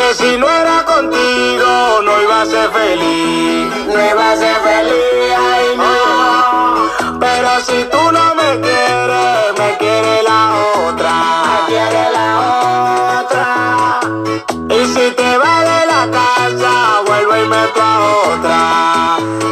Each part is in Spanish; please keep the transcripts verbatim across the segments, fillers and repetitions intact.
Que si no era contigo no iba a ser feliz, no iba a ser feliz, ay no. Pero si tú no me quieres, me quiere la otra, me quiere la otra. Y si te vas de la casa, vuelve y meto a otra.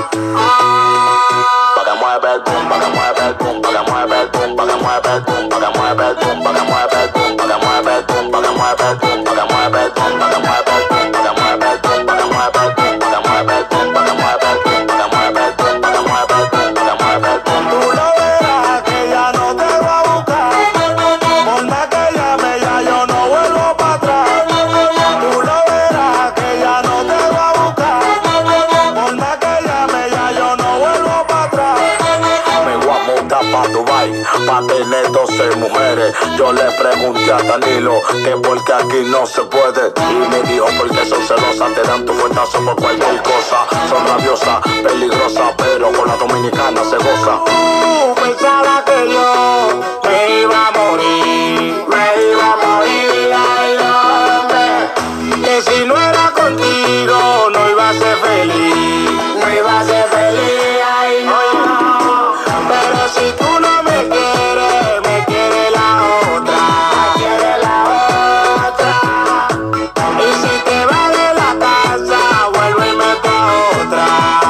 Pa' que mueve el boom, pa' que mueve el boom, pa' que mueve el boom, pa' que mueve el boom, pa' que mueve el boom, pa' que mueve el boom, pa' que mueve el boom, pa' que mueve el boom, pa' que mueve el boom, pa' que mueve el boom, pa' que mueve el boom, pa' que mueve el boom, pa' que mueve el boom, pa' que mueve el boom, pa' que mueve el boom, pa' que mueve el boom, pa' que mueve el boom. Tú lo verás que ya no te va a buscar, por más que llame ya yo no vuelvo para atrás. Tú lo verás que ya no te va a buscar, por más que llame ya yo no vuelvo para atrás. Me voy a montar pa' Dubai, pa' tener doce mujeres. Yo le pregunté a Danilo que porque aquí no se puede, y me dijo porque son celosas, te dan tu fuetazo por cualquier cosa. Son rabiosas, peligrosas, pero con la dominicana se goza. Uh, pensaba que yo me iba a morir, me iba a morir, ay hombre. Que si no era contigo no iba a ser feliz, no iba a ser feliz, ay no. Pero si tú no me quieres, me quiere la otra, me quiere la otra. Y si te vas de la casa, vuelve y meto a otra.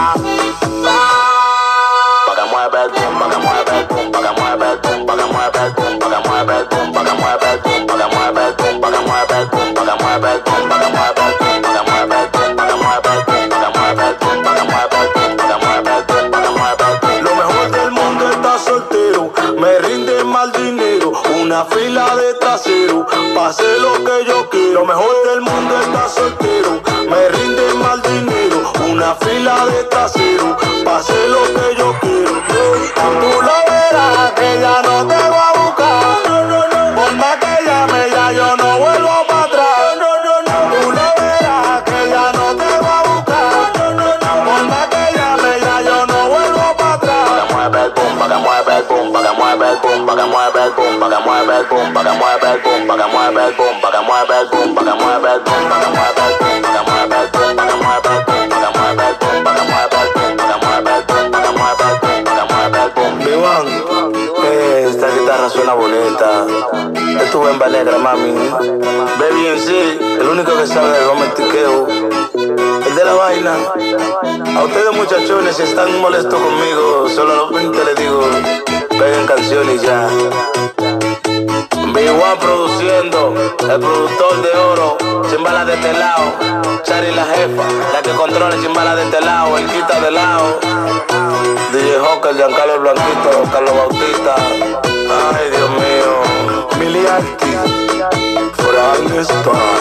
Pa' que mueve el boom, pa' que mueve el boom, pa' que mueve el boom, pa' que mueve el boom, pa' que mueve el boom, pa' que mueve el boom, pa' que mueve el boom, pa' que mueve el boom, pa' que mueve el boom, pa' que mueve el boom, pa' que mueve el boom, pa' que mueve el boom, pa' que mueve el boom, pa' que mueve el boom, pa' que mueve el boom, pa' que mueve el boom. Lo mejor del mundo está soltero, me rinde mal dinero, una fila de trasero, pase lo que yo quiero. Lo mejor del mundo está soltero, me rinde mal dinero, una fila de trasero, pase lo que yo quiero. Tú lo verás que ya no te voy a buscar, por más que llame ya yo no vuelvo para atrás. Tú lo verás que ya no te voy a buscar, por más que llame ya yo no vuelvo para atrás. Pa' que mueve el boom, pa' que mueve el boom, pa' que mueve el boom, pa' que mueve el boom, pa' que mueve el boom, pa' que mueve el boom, pa' que mueve el boom, pa' que mueve el boom, pa' que mueve el boom, pa' que mueve el boom, pa' que mueve el boom, pa' que mueve el boom, pa' que mueve el boom, pa' que mueve el boom, pa' que mueve el boom, pa' que mueve el boom, pa' que mueve el boom. Mi Juan, esta guitarra suena bonita. Es tu bemba negra, mami. Baby en sí, el único que sabe del romantiqueo, el de la vaina. A ustedes muchachones, si están molestos conmigo, solamente les digo, peguen canciones y ya. Big One produciendo, el productor de oro, chimbala de este lado, Chari la jefa, la que controla chimbala de este lado, el quita de lado, D J Hawker, Giancarlo el Blanquito, Carlos Bautista, ay Dios mío, Miliarty, for all this time.